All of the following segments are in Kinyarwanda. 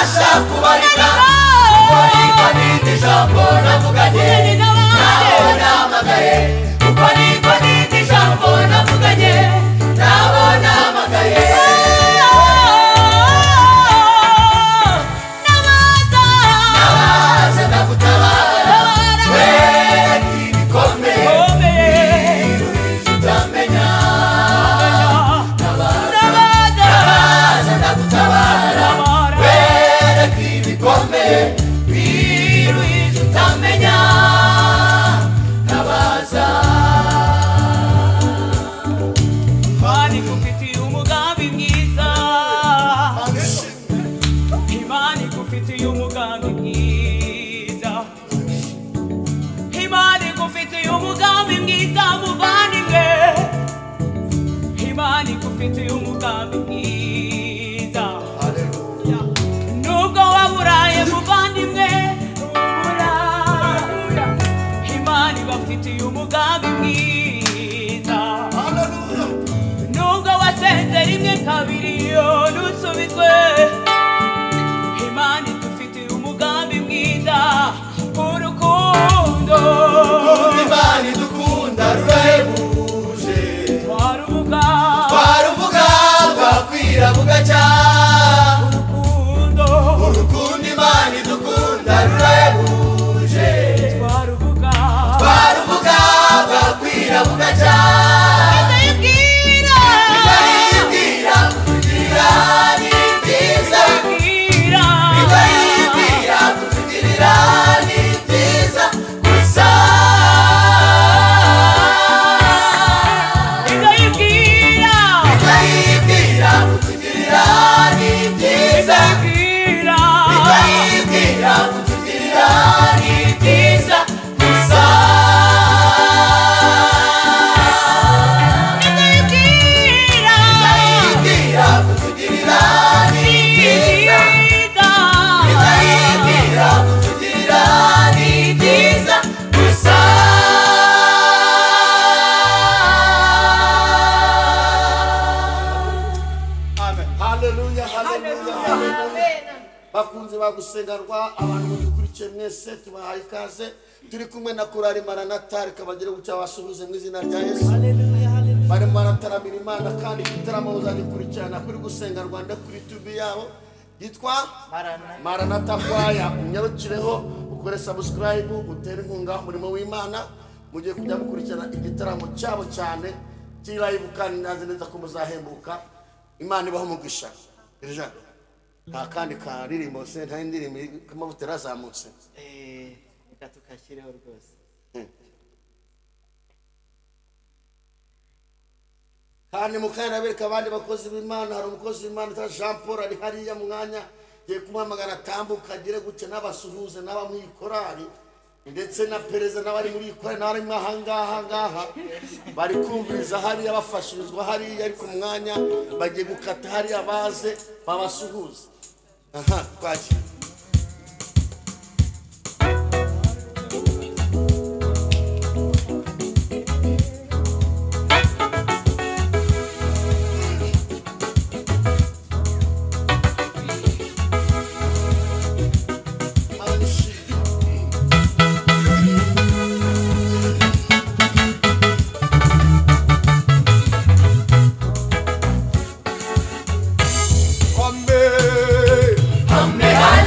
ntabasha kubarika kuko niko n'indi jambo navuganye nabo nahamagaye kuko niko n'indi jambo navuganye nabo nahamagaye nabaza ndagutabara wera ibikomeye utamenya nabaza ndagutabara wera ibikomeye biruhije utamenya nabaza Imana igufitiye umugambi mwiza Imana igufitiye umugambi mwiza Imana igufitiye umugambi mwiza muvandimwe Imana igufitiye umugambi mwiza Nubwo waburaye muvandimwe ubura Imana igufitiye umugambi mwiza Nubwo wasenze rimwe kabiri ntusubizwe Imana idufitiye umugambi mwiza urukundo Imana idukunda rurahebuje twaruvuga bwakwira bugacya urukundo Imana idukunda rurahebuje twaruvuga bwakwira bugacya Ndayibwira kutugirira ni byiza Ndayibwira kutugirira ni byiza gusa Ndayibwira kutugirira ni byiza kutugirira ni byiza gusa kutugirira ni byiza kutugirira ni byiza gusa Haleluya, haleluya, haleluya. Bakunze bagusengarwa abantu mudukurikiye mwese tubahaye ikaze turi kumwe na korali Maranatha kabagire gucya basuhuze mu izina rya Yesu. Bari barataramira Imana kandi igitaramo uzagikurikirana kuri gusenga Rwanda kuri YouTube yabo yitwa Maranatha Kwaya. Unyarukireho ukore subscribe utere inkunga umurimo w'Imana mugiye kujya mukurikirana igitaramo cyabo cyane live kandi naze neza ko muzahembuka. Imana ibaho umugisha. Irja nta kandi karirimbo se nta indirimbo kamavuta razamutse reka tukashyireho rwose kandi mukana bereka abandi bakozi b'Imana. Hari umukozi w'Imana ta Jean Paul ari hariya mwanya giye kumuhamagara tambuka agire gutya n'abasuhuze n'abamwikorari ndetse na pereza n'abari muri ikora n'abari ngaha bari kumviriza hariya bafashirizwa hariya ariko mwanya bagiye gukata hariya baze babasuhuze. Aha kwaki Amen.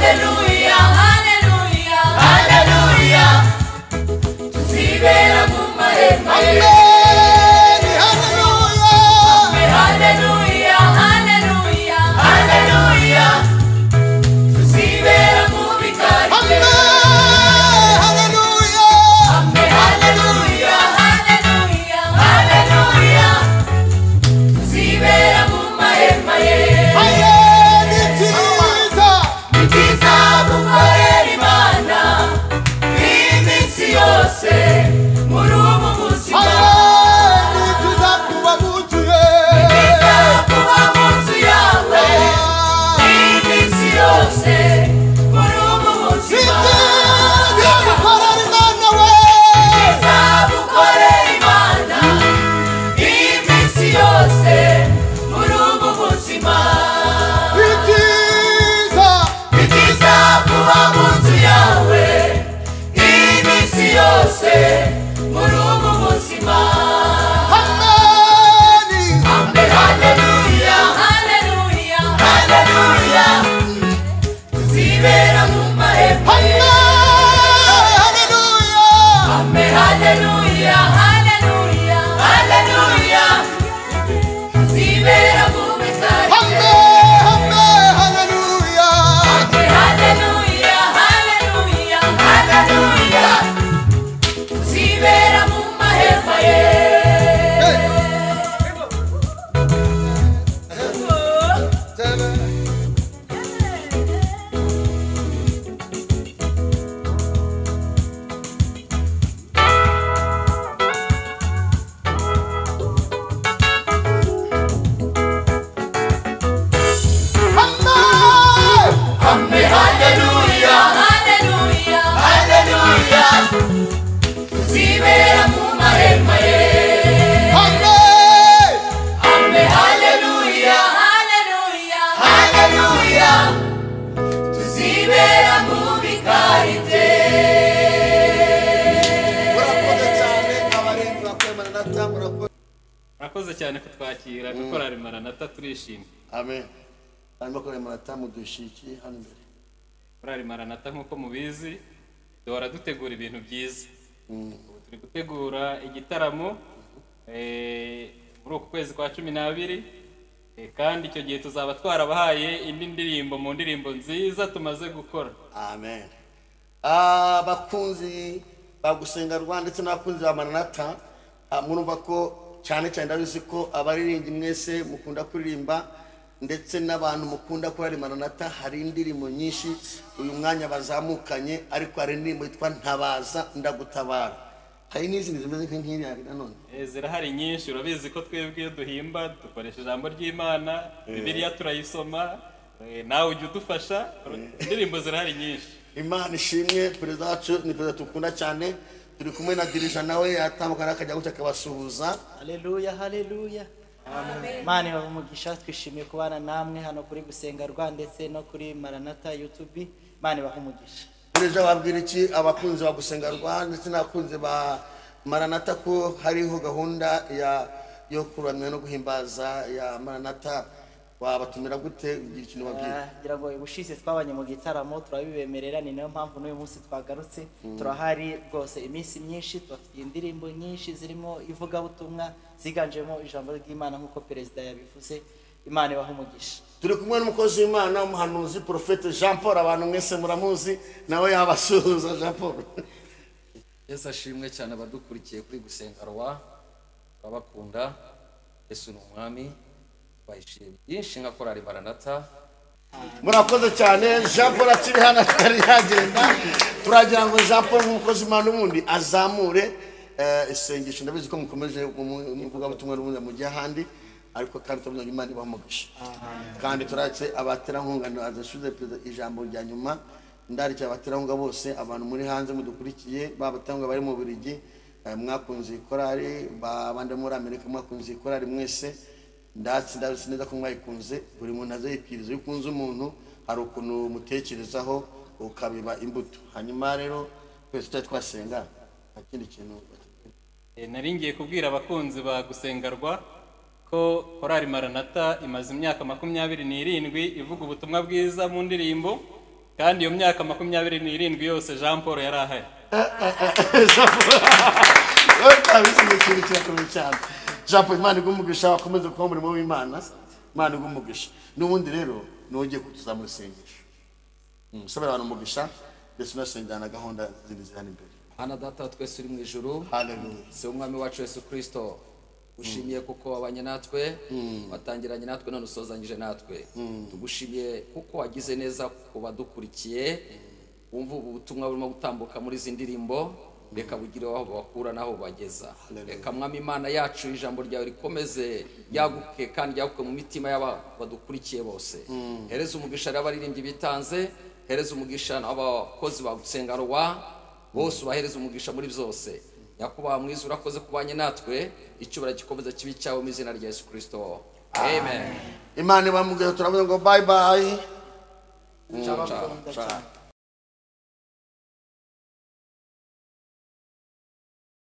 murakoze cyane kutwakira gukora Maranatha turishimye. amen. Hanyuma korari Maranatha mudushiki hano imbere. Korari Maranatha nk'uko mubizi duhora dutegura ibintu byiza. Turi gutegura igitaramo muri uku kwezi kwa 12 kandi icyo gihe tuzaba twarabahaye indi ndirimbo mu ndirimbo nziza tumaze gukora. Amen. Bakunzi bagusenga Rwanda ndetse n'abakunzi ba Maranatha, murumva ko cyane cyane ndabizi ko abaririmbyi mwese mukunda kuririmba ndetse n'abantu mukunda korari Maranatha. Hari indirimbo nyinshi uyu mwanya bazamukanye, ariko hari indirimbo yitwa Ntabaza Ndagutabara. Hari n'izindi zimeze nk'iriya nanone. Zirahari nyinshi, urabizi ko twebwe iyo duhimba dukoresha ijambo ry'Imana, Bibiliya turayisoma, nawe ujye udufasha. Indirimbo zirahari nyinshi. Imana ishimwe. Perezida wacu ni perezida tukunda cyane, turi kumwe na dirija nawe yatambuka akajya gutya akabasuhuza. Haleluya, haleluya. Imana ibahe umugisha, twishimiye kubana namwe hano kuri Gusenga Rwanda ndetse no kuri Maranatha YouTube. Imana ibahe umugisha. Perezida wabwira iki abakunzi ba Gusenga Rwanda ndetse n'abakunzi ba Maranatha ko hariho gahunda yo kuramya no guhimbaza ya Maranatha? Wabatumira gute ugira ikintu babwira? Ngira ngo ubushize twabanye mu gitaramo turabibemerera, ni nayo mpamvu n'uyu munsi twagarutse. Turahari rwose iminsi myinshi, tubafitiye indirimbo nyinshi zirimo ivugabutumwa ziganjemo ijambo ry'Imana nk'uko perezida yabivuze. Imana ibahe umugisha. Turi kumwe n'umukozi w'Imana, umuhanuzi Prophète Jean Paul, abantu mwese muramuzi, nawe yabasuhuza. Jean Paul. Yesu ashimwe cyane abadukurikiye kuri Gusenga Rwa, babakunda. Yesu ni umwami, bayishimiye byinshi nka korari Maranatha. Murakoze cyane. Jean Paul akiri hano atari yagenda, turagira ngo Jean Paul nk'umukozi w'Imana ubundi azamure isengesho. Ndabizi ko mukomeje muvuga butumwa n'ubundi mu gihe ahandi, ariko kandi tubona Imana ibamugisha. Kandi turatse abaterankunga azashuze ijambo rya nyuma. Ndarike abaterankunga bose, abantu muri hanze mudukurikiye, babaterankunga bari mu Bubiligi, mwakunze ikorari, babande muri Amerika mwakunze ikorari mwese. Ndazi neza ko mwayikunze. Buri muntu azayipiriza. Iyo ukunze umuntu hari ukuntu mutekerezaho ukabiba imbuto. Hanyuma rero twese twasenga akindi kintu. Nari ngiye kubwira abakunzi ba Gusenga Rwa ko korari Maranatha imaze imyaka 27 ivuga ubutumwa bwiza mu ndirimbo, kandi iyo myaka 27 yose Jean Paul yari ahari. Jean Paul, Imana igumugisha, wakomeze kuba umurimo w'Imana. Imana igumugisha. N'ubundi rero nongeye kutuzamura isengesho. Musabira abantu umugisha ndetse unasengera na gahunda zindi zihana imbere. Ana data twese uri mu ijuru. Haleluya. Se umwami wacu Yesu Kristo, ushimiye kuko wabanye natwe, watangiranye natwe none usozanyije natwe. Tugushimiye kuko wagize neza ku badukurikiye, wumva ubutumwa burimo gutambuka muri izi ndirimbo, reka bugire aho bakura naho bageza. Reka mwami Imana yacu ijambo ryawe rikomeze yaguke kandi yaguke mu mitima y'abadukurikiye bose. Hereza umugisha n'abaririmbyi bitanze, hereza umugisha n'abakozi ba Gusenga Rwa bose, ubahereza umugisha muri byose. Yakubaha mwiza, urakoze kubanye natwe, icyubahiro gikomeza kibi cyawe mu izina rya Yesu Kristo. Amen. Imana ibamugisha. Turavuga ngo bye bye. Ciao.